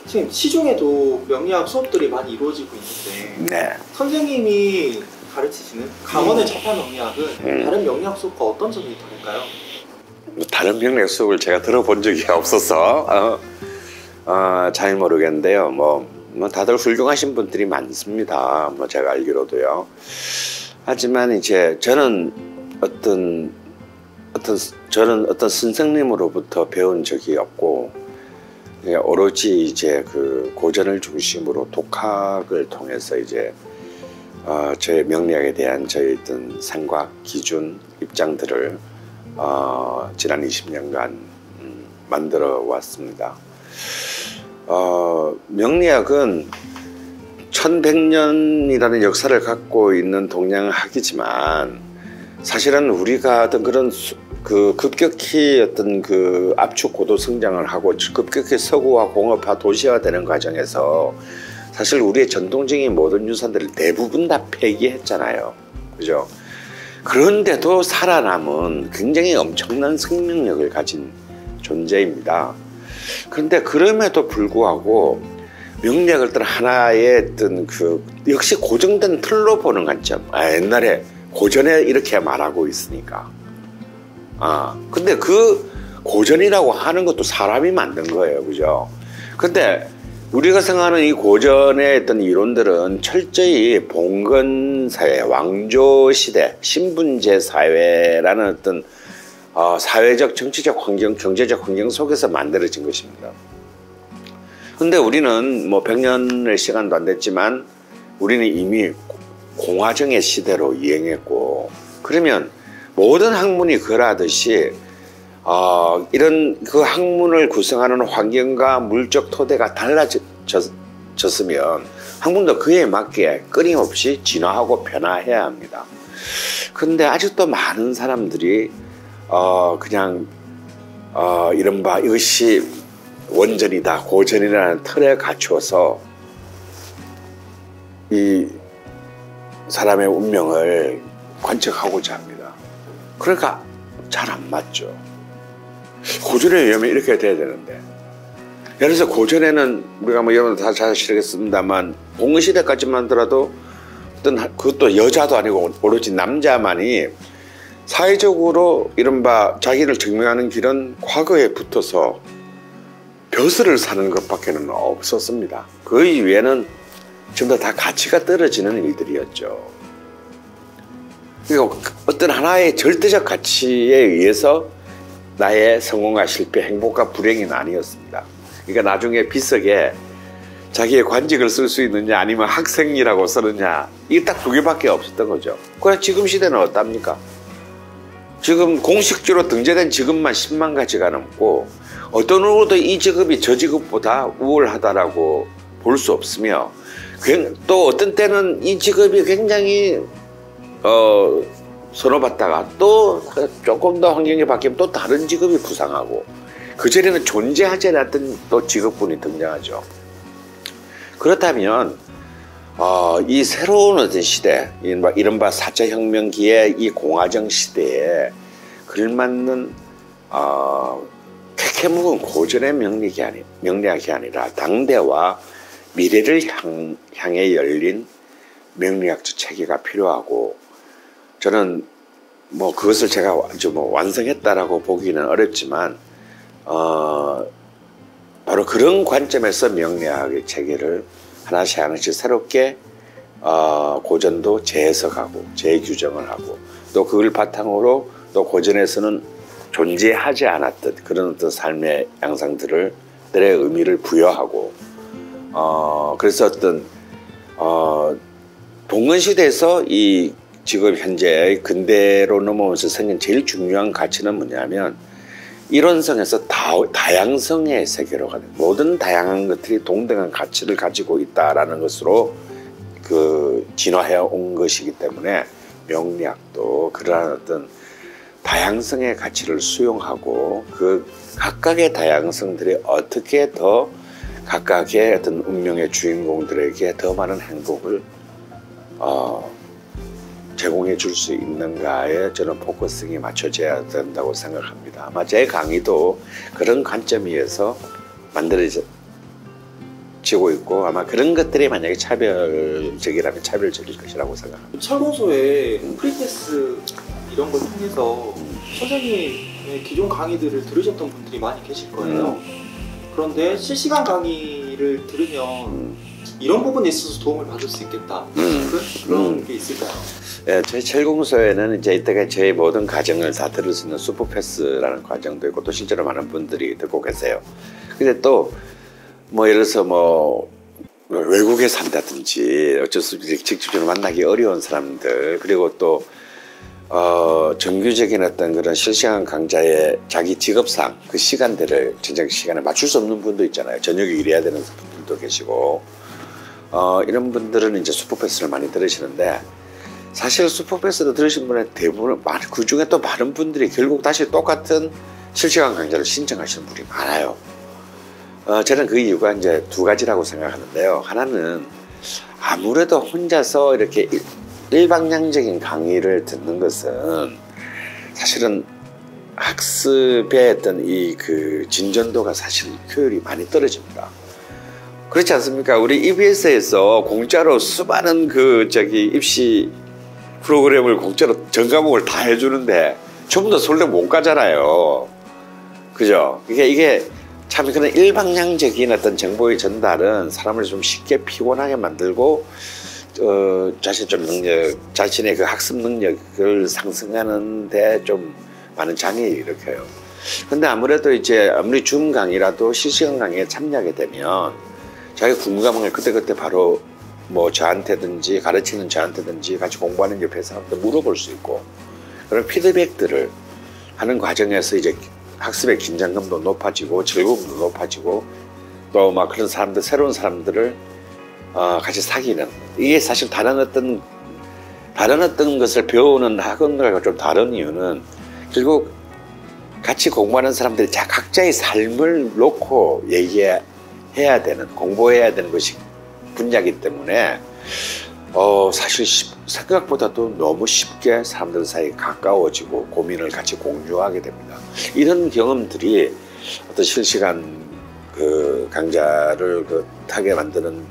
선생님, 시중에도 명리학 수업들이 많이 이루어지고 있는데 네. 선생님이 가르치시는 강원의 자파 명리학은 다른 명리학 수업과 어떤 점이 다를까요? 다른 명리학 수업을 제가 들어본 적이 없어서 잘 모르겠는데요. 뭐 다들 훌륭하신 분들이 많습니다. 뭐 제가 알기로도요. 하지만 이제 저는 어떤 선생님으로부터 배운 적이 없고, 오로지 이제 그 고전을 중심으로 독학을 통해서 이제 저의 명리학에 대한 저의 어떤 생각, 기준, 입장들을 지난 20년간 만들어 왔습니다. 명리학은 1100년이라는 역사를 갖고 있는 동양학이지만 사실은 우리가 어떤 그런 급격히 어떤 그 압축 고도 성장을 하고 급격히 서구화, 공업화, 도시화 되는 과정에서 사실 우리의 전통적인 모든 유산들을 대부분 다 폐기했잖아요. 그죠? 그런데도 살아남은 굉장히 엄청난 생명력을 가진 존재입니다. 그런데 그럼에도 불구하고 명리학을 어떤 하나의 어떤 그 역시 고정된 틀로 보는 관점. 옛날에 고전에 이렇게 말하고 있으니까. 근데 그 고전이라고 하는 것도 사람이 만든 거예요. 그죠? 근데 우리가 생각하는 이 고전의 어떤 이론들은 철저히 봉건사회, 왕조시대, 신분제 사회라는 어떤 사회적, 정치적 환경, 경제적 환경 속에서 만들어진 것입니다. 근데 우리는 뭐 100년의 시간도 안 됐지만 우리는 이미 공화정의 시대로 이행했고, 그러면 모든 학문이 그러하듯이 이런 그 학문을 구성하는 환경과 물적 토대가 달라졌으면 학문도 그에 맞게 끊임없이 진화하고 변화해야 합니다. 그런데 아직도 많은 사람들이 그냥 이른바 이것이 원전이다, 고전이라는 틀에 갖추어서 이 사람의 운명을 관측하고자 합니다. 그러니까 잘 안 맞죠. 고전에 의하면 이렇게 돼야 되는데, 예를 들어서 고전에는 우리가 뭐 여러분 다 잘 아시겠습니다만 봉건시대까지만 하더라도 어떤 그것도 여자도 아니고 오로지 남자만이 사회적으로 이른바 자기를 증명하는 길은 과거에 붙어서 벼슬을 사는 것밖에는 없었습니다. 그 이외에는 전부 다 가치가 떨어지는 일들이었죠. 그리고 어떤 하나의 절대적 가치에 의해서 나의 성공과 실패, 행복과 불행이 나뉘었습니다. 그러니까 나중에 비석에 자기의 관직을 쓸 수 있느냐 아니면 학생이라고 쓰느냐, 이게 딱 두 개밖에 없었던 거죠. 그래 지금 시대는 어떻습니까? 지금 공식적으로 등재된 직업만 10만 가지가 넘고 어떤 누구도 이 직업이 저 직업보다 우월하다라고 볼 수 없으며, 또 어떤 때는 이 직업이 굉장히 선호받다가 또 조금 더 환경이 바뀌면 또 다른 직업이 부상하고, 그전에는 존재하지 않았던 또 직업군이 등장하죠. 그렇다면 이 새로운 어떤 시대, 이른바 4차 혁명기의 이 공화정 시대에 걸맞는 캐캐묵은 고전의 명리학이 아니라 당대와 미래를 향해 열린 명리학적 체계가 필요하고, 저는 뭐 그것을 제가 아주 뭐 완성했다라고 보기는 어렵지만 바로 그런 관점에서 명리학의 체계를 하나씩 하나씩 새롭게 고전도 재해석하고 재규정을 하고, 또 그걸 바탕으로 또 고전에서는 존재하지 않았던 그런 어떤 삶의 양상들의 의미를 부여하고, 그래서 어떤 봉건시대에서 이 지금 현재 근대로 넘어오면서 생긴 제일 중요한 가치는 뭐냐면, 이론성에서 다양성의 세계로 가는, 모든 다양한 것들이 동등한 가치를 가지고 있다라는 것으로 진화해 온 것이기 때문에 명리학도 그러한 어떤 다양성의 가치를 수용하고 그 각각의 다양성들이 어떻게 더 각각의 어떤 운명의 주인공들에게 더 많은 행복을 제공해 줄 수 있는가에 저는 포커싱이 맞춰져야 된다고 생각합니다. 아마 제 강의도 그런 관점에서 만들어졌 지고 있고 아마 그런 것들이 만약에 차별적이라면 차별적일 것이라고 생각합니다. 철공소에 프리패스 이런 걸 통해서 선생님의 기존 강의들을 들으셨던 분들이 많이 계실 거예요. 그런데 실시간 강의를 들으면 이런 부분에 있어서 도움을 받을 수 있겠다. 그런 게 있을까요? 예, 저희 철공소에는 이제 이때가 저희 모든 과정을 다 들을 수 있는 슈퍼패스라는 과정도 있고 또 실제로 많은 분들이 듣고 계세요. 근데 또 뭐 예를 들어서 뭐 외국에 산다든지 어쩔 수 없이 직접적으로 만나기 어려운 사람들 그리고 또 정규적인 어떤 그런 실시간 강좌의 자기 직업상 그 시간대를 전장 시간에 맞출 수 없는 분도 있잖아요. 저녁에 일해야 되는 분들도 계시고 이런 분들은 이제 슈퍼패스를 많이 들으시는데 사실 슈퍼패스도 들으신 분의 대부분 그 중에 또 많은 분들이 결국 다시 똑같은 실시간 강좌를 신청하시는 분이 많아요. 저는 그 이유가 이제 두 가지라고 생각하는데요. 하나는 아무래도 혼자서 이렇게 일방향적인 강의를 듣는 것은 사실은 학습의 어떤 이 그 진전도가 사실 효율이 많이 떨어집니다. 그렇지 않습니까? 우리 EBS에서 공짜로 수많은 입시 프로그램을 공짜로 전 과목을 다 해주는데 전부 다 서울대 못 가잖아요. 그죠? 이게 참 그런 일방향적인 어떤 정보의 전달은 사람을 좀 쉽게 피곤하게 만들고 자신의 그 학습 능력을 상승하는데 좀 많은 장애를 일으켜요. 근데 아무래도 이제 아무리 줌 강의라도 실시간 강의에 참여하게 되면 자기 궁금한 걸 그때그때 바로 뭐 저한테든지 가르치는 저한테든지 같이 공부하는 옆에 사람한테 물어볼 수 있고 그런 피드백들을 하는 과정에서 이제 학습의 긴장감도 높아지고 즐거움도 높아지고 또 막 그런 사람들 새로운 사람들을 같이 사귀는 이게 사실 다른 어떤 것을 배우는 학원들과 좀 다른 이유는 결국 같이 공부하는 사람들이 각자의 삶을 놓고 얘기해야 되는 공부해야 되는 것이 분야이기 때문에 사실 생각보다도 너무 쉽게 사람들 사이에 가까워지고 고민을 같이 공유하게 됩니다. 이런 경험들이 어떤 실시간 그 강좌를 하게 만드는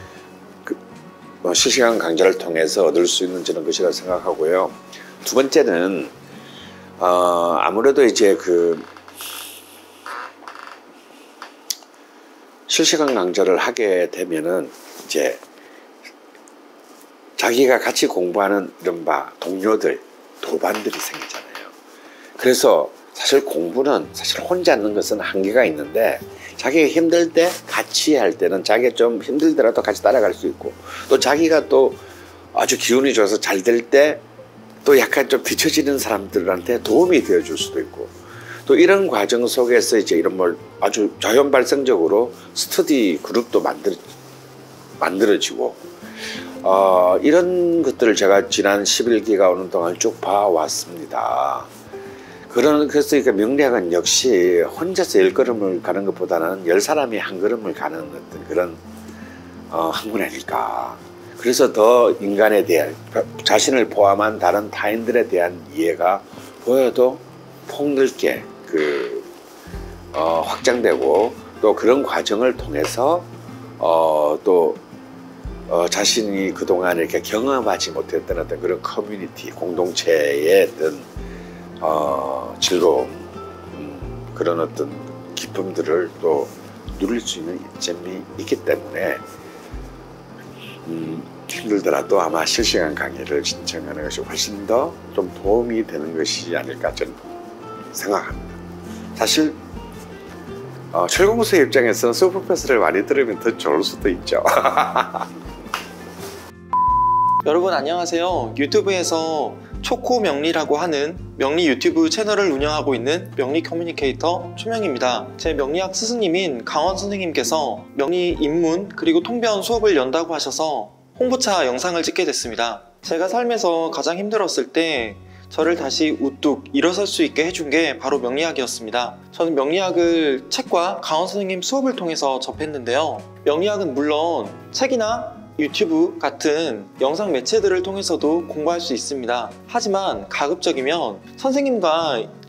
실시간 강좌를 통해서 얻을 수 있는 저는 것이라고 생각하고요. 두 번째는 아무래도 이제 실시간 강좌를 하게 되면은 이제 자기가 같이 공부하는 이른바 동료들, 도반들이 생기잖아요. 그래서 사실 공부는 사실 혼자 하는 것은 한계가 있는데 자기가 힘들 때 같이 할 때는 자기가 좀 힘들더라도 같이 따라갈 수 있고 또 자기가 또 아주 기운이 좋아서 잘 될 때 또 약간 좀 뒤처지는 사람들한테 도움이 되어줄 수도 있고 또 이런 과정 속에서 이제 이런 뭘 아주 자연 발생적으로 스터디 그룹도 만들어지고 이런 것들을 제가 지난 11기가 오는 동안 쭉 봐왔습니다. 그래서 명리학은 역시 혼자서 10걸음을 가는 것보다는 10사람이 한 걸음을 가는 어떤 그런 학문 아닐까. 그래서 더 인간에 대한 자신을 포함한 다른 타인들에 대한 이해가 보여도 폭넓게 확장되고 또 그런 과정을 통해서 자신이 그동안 이렇게 경험하지 못했던 어떤 그런 커뮤니티, 공동체의 어떤 즐거움, 그런 어떤 기쁨들을 또 누릴 수 있는 이점이 있기 때문에 힘들더라도 아마 실시간 강의를 신청하는 것이 훨씬 더 좀 도움이 되는 것이 아닐까 저는 생각합니다. 사실 철공소의 입장에서는 슈퍼패스를 많이 들으면 더 좋을 수도 있죠. 여러분 안녕하세요. 유튜브에서 초코명리라고 하는 명리 유튜브 채널을 운영하고 있는 명리 커뮤니케이터 초명입니다. 제 명리학 스승님인 강원 선생님께서 명리 입문 그리고 통변 수업을 연다고 하셔서 홍보차 영상을 찍게 됐습니다. 제가 삶에서 가장 힘들었을 때 저를 다시 우뚝 일어설 수 있게 해준 게 바로 명리학이었습니다. 저는 명리학을 책과 강원 선생님 수업을 통해서 접했는데요. 명리학은 물론 책이나 유튜브 같은 영상 매체들을 통해서도 공부할 수 있습니다. 하지만 가급적이면 선생님과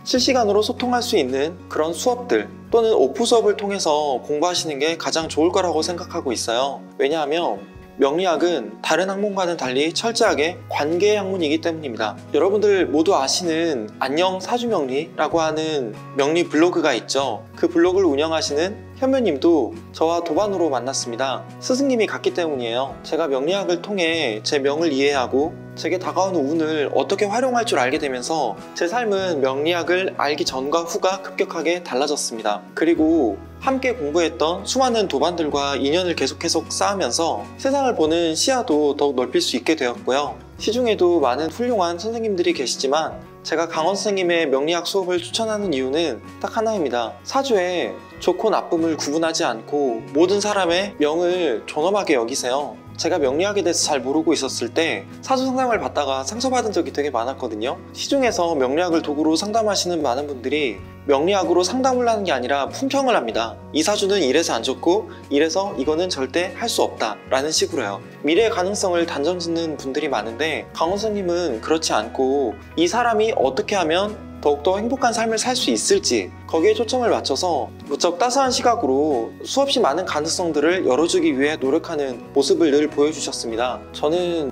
실시간으로 소통할 수 있는 그런 수업들 또는 오프 수업을 통해서 공부하시는 게 가장 좋을 거라고 생각하고 있어요. 왜냐하면 명리학은 다른 학문과는 달리 철저하게 관계의 학문이기 때문입니다. 여러분들 모두 아시는 안녕 사주명리라고 하는 명리 블로그가 있죠. 그 블로그를 운영하시는 현묘님도 저와 도반으로 만났습니다. 스승님이 같기 때문이에요. 제가 명리학을 통해 제 명을 이해하고 제게 다가오는 운을 어떻게 활용할 줄 알게 되면서 제 삶은 명리학을 알기 전과 후가 급격하게 달라졌습니다. 그리고 함께 공부했던 수많은 도반들과 인연을 계속 쌓으면서 세상을 보는 시야도 더욱 넓힐 수 있게 되었고요. 시중에도 많은 훌륭한 선생님들이 계시지만 제가 강원 선생님의 명리학 수업을 추천하는 이유는 딱 하나입니다. 사주에 좋고 나쁨을 구분하지 않고 모든 사람의 명을 존엄하게 여기세요. 제가 명리학에 대해서 잘 모르고 있었을 때 사주 상담을 받다가 상처받은 적이 되게 많았거든요. 시중에서 명리학을 도구로 상담하시는 많은 분들이 명리학으로 상담을 하는 게 아니라 품평을 합니다. 이 사주는 이래서 안 좋고 이래서 이거는 절대 할 수 없다 라는 식으로요. 미래의 가능성을 단정 짓는 분들이 많은데 강원 선생님은 그렇지 않고 이 사람이 어떻게 하면 더욱더 행복한 삶을 살 수 있을지 거기에 초점을 맞춰서 무척 따스한 시각으로 수없이 많은 가능성들을 열어주기 위해 노력하는 모습을 늘 보여주셨습니다. 저는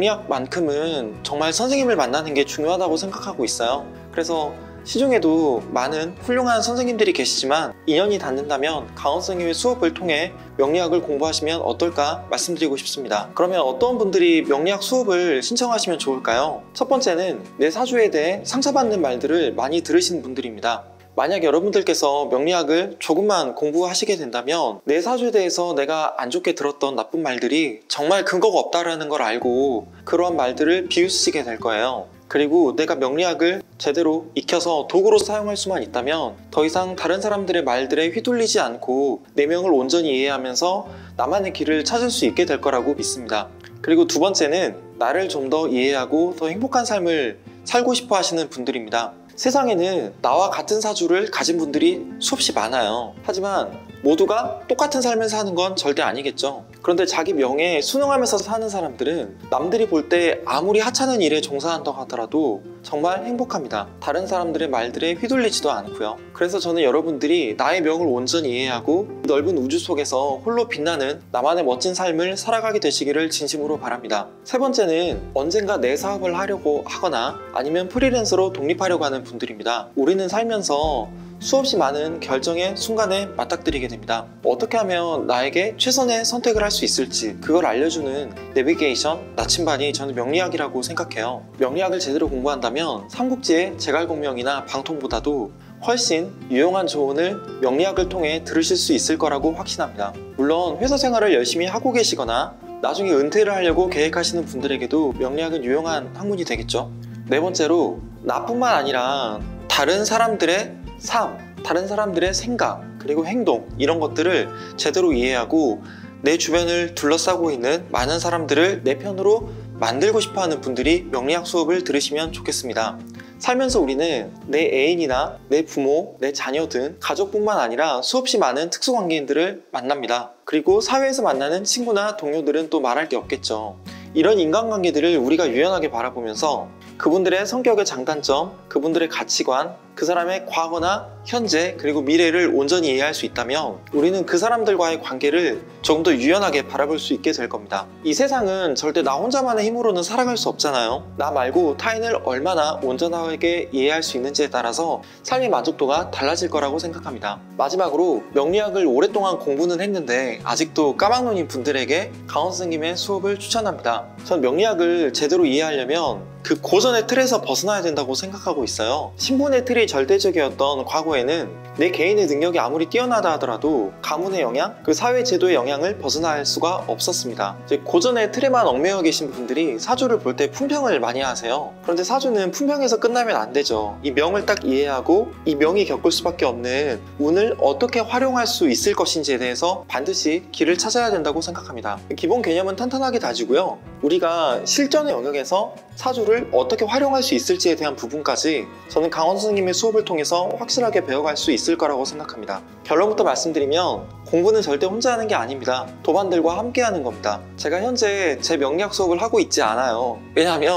명리학만큼은 정말 선생님을 만나는 게 중요하다고 생각하고 있어요. 그래서 시중에도 많은 훌륭한 선생님들이 계시지만 인연이 닿는다면 강원 선생님의 수업을 통해 명리학을 공부하시면 어떨까 말씀드리고 싶습니다. 그러면 어떤 분들이 명리학 수업을 신청하시면 좋을까요? 첫 번째는 내 사주에 대해 상처받는 말들을 많이 들으신 분들입니다. 만약 여러분들께서 명리학을 조금만 공부하시게 된다면 내 사주에 대해서 내가 안 좋게 들었던 나쁜 말들이 정말 근거가 없다라는 걸 알고 그러한 말들을 비웃으시게 될 거예요. 그리고 내가 명리학을 제대로 익혀서 도구로 사용할 수만 있다면 더 이상 다른 사람들의 말들에 휘둘리지 않고 내 명을 온전히 이해하면서 나만의 길을 찾을 수 있게 될 거라고 믿습니다. 그리고 두 번째는 나를 좀 더 이해하고 더 행복한 삶을 살고 싶어 하시는 분들입니다. 세상에는 나와 같은 사주를 가진 분들이 수없이 많아요. 하지만 모두가 똑같은 삶을 사는 건 절대 아니겠죠. 그런데 자기 명예에 순응하면서 사는 사람들은 남들이 볼 때 아무리 하찮은 일에 종사한다고 하더라도 정말 행복합니다. 다른 사람들의 말들에 휘둘리지도 않고요. 그래서 저는 여러분들이 나의 명을 온전히 이해하고 넓은 우주 속에서 홀로 빛나는 나만의 멋진 삶을 살아가게 되시기를 진심으로 바랍니다. 세 번째는 언젠가 내 사업을 하려고 하거나 아니면 프리랜서로 독립하려고 하는 분들입니다. 우리는 살면서 수없이 많은 결정의 순간에 맞닥뜨리게 됩니다. 어떻게 하면 나에게 최선의 선택을 할 수 있을지 그걸 알려주는 내비게이션, 나침반이 저는 명리학이라고 생각해요. 명리학을 제대로 공부한다면 삼국지의 제갈공명이나 방통보다도 훨씬 유용한 조언을 명리학을 통해 들으실 수 있을 거라고 확신합니다. 물론 회사 생활을 열심히 하고 계시거나 나중에 은퇴를 하려고 계획하시는 분들에게도 명리학은 유용한 학문이 되겠죠. 네 번째로 나뿐만 아니라 다른 사람들의 삶, 다른 사람들의 생각, 그리고 행동 이런 것들을 제대로 이해하고 내 주변을 둘러싸고 있는 많은 사람들을 내 편으로 만들고 싶어하는 분들이 명리학 수업을 들으시면 좋겠습니다. 살면서 우리는 내 애인이나 내 부모, 내 자녀 등 가족뿐만 아니라 수없이 많은 특수관계인들을 만납니다. 그리고 사회에서 만나는 친구나 동료들은 또 말할 게 없겠죠. 이런 인간관계들을 우리가 유연하게 바라보면서 그분들의 성격의 장단점, 그분들의 가치관, 그 사람의 과거나 현재 그리고 미래를 온전히 이해할 수 있다면 우리는 그 사람들과의 관계를 조금 더 유연하게 바라볼 수 있게 될 겁니다. 이 세상은 절대 나 혼자만의 힘으로는 살아갈 수 없잖아요. 나 말고 타인을 얼마나 온전하게 이해할 수 있는지에 따라서 삶의 만족도가 달라질 거라고 생각합니다. 마지막으로 명리학을 오랫동안 공부는 했는데 아직도 까막눈인 분들에게 강원 선생님의 수업을 추천합니다. 전 명리학을 제대로 이해하려면 그 고전의 틀에서 벗어나야 된다고 생각하고 있어요. 신분의 틀이 절대적이었던 과거에는 내 개인의 능력이 아무리 뛰어나다 하더라도 가문의 영향, 그 사회 제도의 영향을 벗어날 수가 없었습니다. 이제 고전의 틀에만 얽매여 계신 분들이 사주를 볼 때 품평을 많이 하세요. 그런데 사주는 품평에서 끝나면 안 되죠. 이 명을 딱 이해하고 이 명이 겪을 수밖에 없는 운을 어떻게 활용할 수 있을 것인지에 대해서 반드시 길을 찾아야 된다고 생각합니다. 기본 개념은 탄탄하게 다지고요. 우리가 실전의 영역에서 사주를 어떻게 활용할 수 있을지에 대한 부분까지 저는 강원 선생님의 수업을 통해서 확실하게 배워갈 수 있을 거라고 생각합니다. 결론부터 말씀드리면 공부는 절대 혼자 하는 게 아닙니다. 도반들과 함께 하는 겁니다. 제가 현재 제 명리학 수업을 하고 있지 않아요. 왜냐하면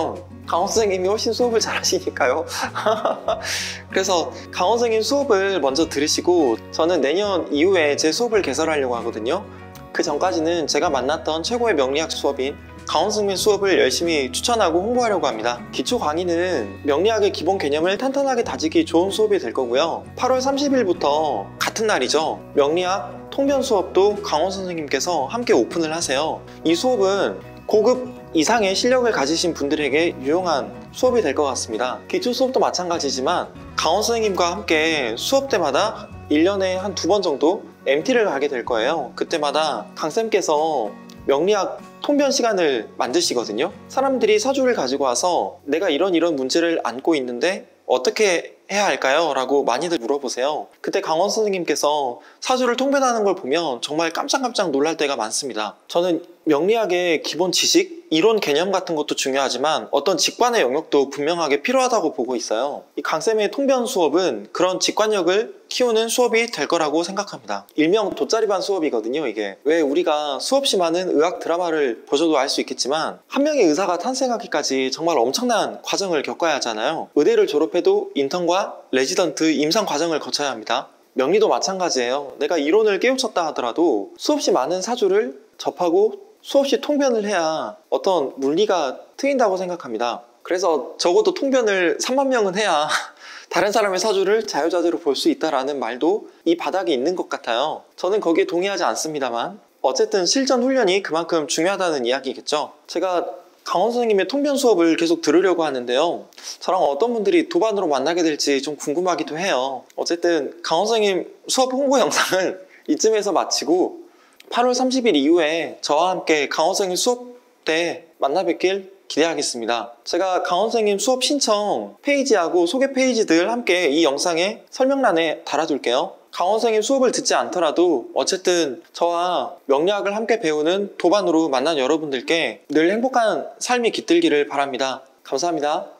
강원 선생님이 훨씬 수업을 잘 하시니까요. 그래서 강원 선생님 수업을 먼저 들으시고 저는 내년 이후에 제 수업을 개설하려고 하거든요. 그 전까지는 제가 만났던 최고의 명리학 수업인 강원 선생님 수업을 열심히 추천하고 홍보하려고 합니다. 기초 강의는 명리학의 기본 개념을 탄탄하게 다지기 좋은 수업이 될 거고요. 8월 30일부터 같은 날이죠. 명리학 통변 수업도 강원 선생님께서 함께 오픈을 하세요. 이 수업은 고급 이상의 실력을 가지신 분들에게 유용한 수업이 될 것 같습니다. 기초 수업도 마찬가지지만 강원 선생님과 함께 수업 때마다 1년에 한 2번 정도 MT를 가게 될 거예요. 그때마다 강쌤께서 명리학 통변 시간을 만드시거든요. 사람들이 사주를 가지고 와서 내가 이런 문제를 안고 있는데 어떻게 해야 할까요? 라고 많이들 물어보세요. 그때 강원 선생님께서 사주를 통변하는 걸 보면 정말 깜짝깜짝 놀랄 때가 많습니다. 저는 명리학의 기본 지식, 이론 개념 같은 것도 중요하지만 어떤 직관의 영역도 분명하게 필요하다고 보고 있어요. 이 강쌤의 통변 수업은 그런 직관력을 키우는 수업이 될 거라고 생각합니다. 일명 돗자리반 수업이거든요, 이게. 왜 우리가 수없이 많은 의학 드라마를 보셔도 알 수 있겠지만 한 명의 의사가 탄생하기까지 정말 엄청난 과정을 겪어야 하잖아요. 의대를 졸업해도 인턴과 레지던트, 임상 과정을 거쳐야 합니다. 명리도 마찬가지예요. 내가 이론을 깨우쳤다 하더라도 수없이 많은 사주를 접하고 수없이 통변을 해야 어떤 물리가 트인다고 생각합니다. 그래서 적어도 통변을 3만 명은 해야 다른 사람의 사주를 자유자재로 볼 수 있다라는 말도 이 바닥에 있는 것 같아요. 저는 거기에 동의하지 않습니다만 어쨌든 실전 훈련이 그만큼 중요하다는 이야기겠죠. 제가 강원 선생님의 통변 수업을 계속 들으려고 하는데요. 저랑 어떤 분들이 도반으로 만나게 될지 좀 궁금하기도 해요. 어쨌든 강원 선생님 수업 홍보 영상을 이쯤에서 마치고 8월 30일 이후에 저와 함께 강원 선생님 수업 때 만나 뵙길 기대하겠습니다. 제가 강원 선생님 수업 신청 페이지하고 소개 페이지들 함께 이 영상의 설명란에 달아둘게요. 강원 선생님 수업을 듣지 않더라도 어쨌든 저와 명리학을 함께 배우는 도반으로 만난 여러분들께 늘 행복한 삶이 깃들기를 바랍니다. 감사합니다.